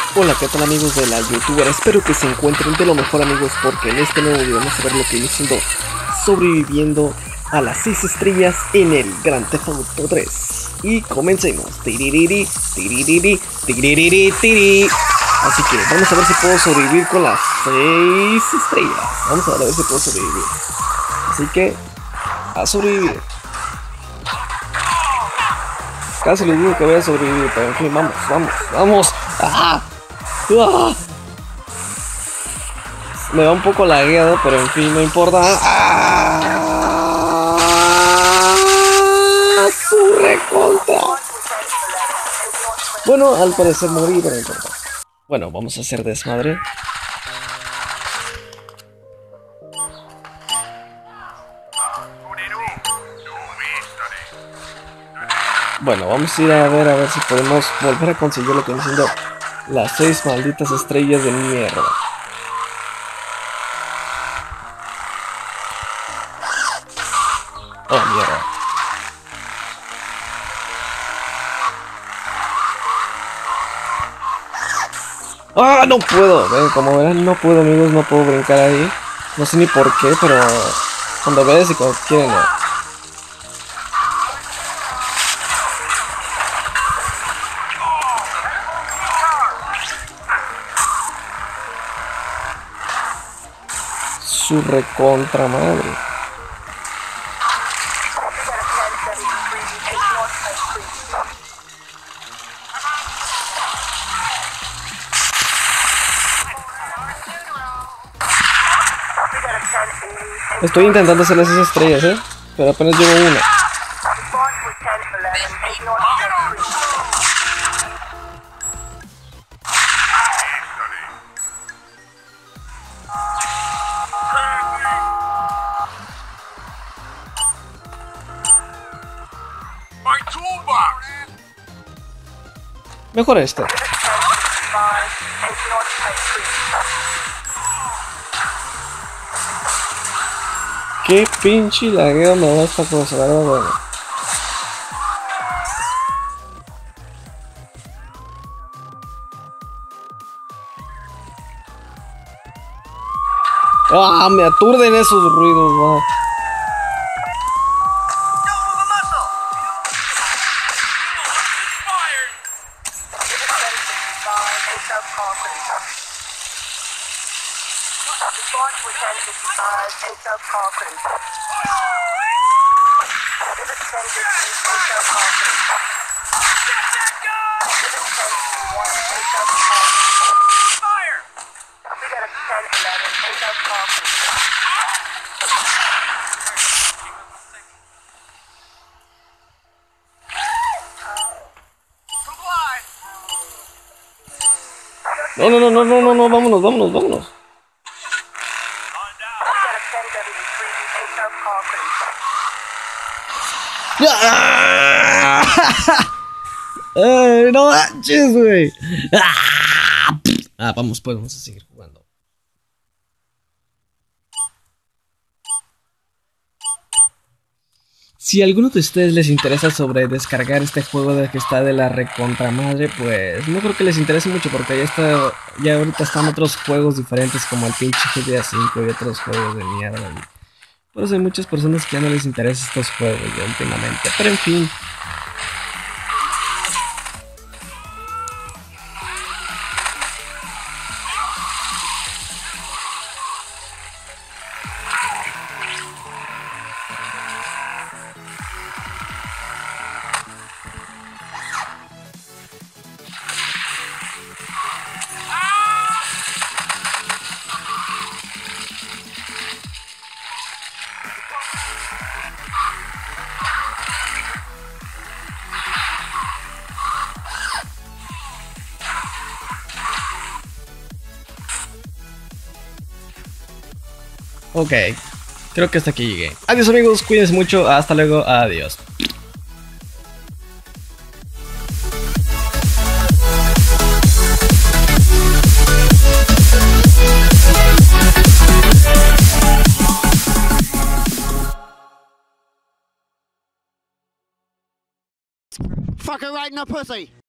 Hola, ¿qué tal amigos de la youtuber? Espero que se encuentren de lo mejor amigos, porque en este nuevo video vamos a ver lo que viene siendo sobreviviendo a las 6 estrellas en el Grand Theft Auto 3. Y comencemos. Tiririri, tiririri, tiririri, tiri. Así que vamos a ver si puedo sobrevivir con las 6 estrellas. Vamos a ver si puedo sobrevivir. Así que a sobrevivir. Casi les digo que voy a sobrevivir, pero en fin, vamos. ¡Ah! ¡Ah! Me va un poco lagueado, pero en fin, no importa. ¡Ah! ¡Su recontra! Bueno, al parecer morí, pero no importa. Bueno, vamos a hacer desmadre. Bueno, vamos a ir a ver si podemos volver a conseguir lo que viene siendo las 6 malditas estrellas de mierda. Oh, mierda. ¡Ah! No puedo. Como verán, no puedo, amigos. No puedo brincar ahí. No sé ni por qué, pero cuando ves y cuando quieren, no. Su recontra madre. Estoy intentando hacerles esas estrellas, pero apenas llevo una. Mejor esta. Qué pinche lagueo me da esta cosa, la verdad, bueno. ¡Ah! Me aturden esos ruidos, va. No, vámonos. Ay, no manches, güey. Vamos a seguir jugando. Si a alguno de ustedes les interesa sobre descargar este juego de que está de la recontra madre, pues no creo que les interese mucho porque ya ahorita están otros juegos diferentes como el pinche GTA V y otros juegos de mierda. Por eso hay muchas personas que ya no les interesan estos juegos ya últimamente, pero en fin. Ok, creo que hasta aquí llegué. Adiós amigos, cuídense mucho, hasta luego, adiós. Fucker right in the pussy.